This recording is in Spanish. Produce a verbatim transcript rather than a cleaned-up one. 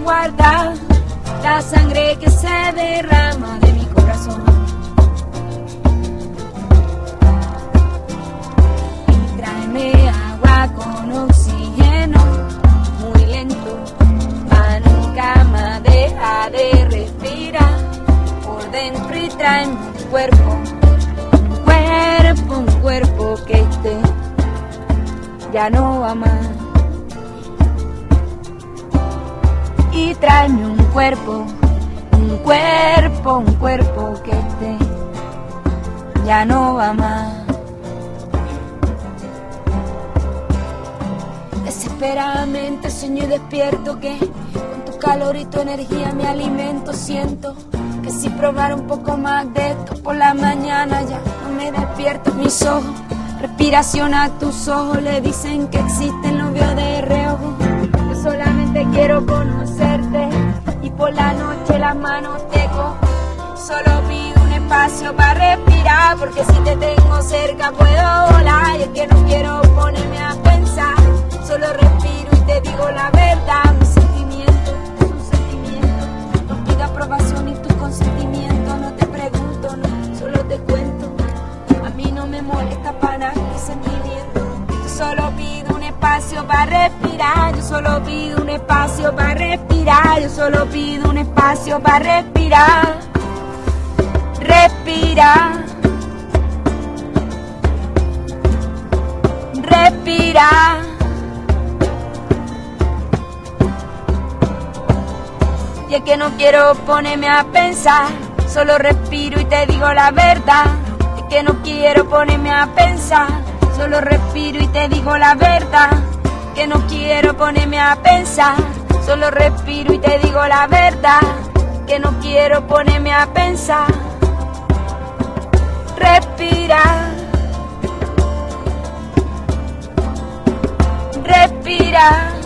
guardar la sangre que se derrama de mi corazón. Y tráeme agua con oxígeno, muy lento, para nunca más deja de respirar por dentro. Y tráeme un cuerpo, un cuerpo, un cuerpo que esté ya no va más. Y tráeme un cuerpo, un cuerpo, un cuerpo que esté ya no va más. Desesperadamente sueño y despierto que con tu calor y tu energía me alimento. Siento que si probara un poco más de esto por la mañana ya no me despierto. Mis ojos, respiración a tus ojos, le dicen que existen, lo veo de reojo. Yo solamente quiero conocerte y por la noche las manos te cojo. Solo pido un espacio para respirar, porque si te tengo cerca puedo volar. Y es que no quiero ponerme a pensar, solo respiro y te digo la verdad. Mis sentimientos son sentimientos, no pido aprobación ni tu consentimiento. No te pregunto, no, solo te cuento. A mí no me molesta para nada mi sentimiento. Yo solo pido un espacio para respirar. Yo solo pido un espacio para respirar. Yo solo pido un espacio para respirar. Respira. Respira. Y es que no quiero ponerme a pensar, solo respiro y te digo la verdad. Es que no quiero ponerme a pensar, solo respiro y te digo la verdad. Que no quiero ponerme a pensar, solo respiro y te digo la verdad. Que no quiero ponerme a pensar. Respira. Respira.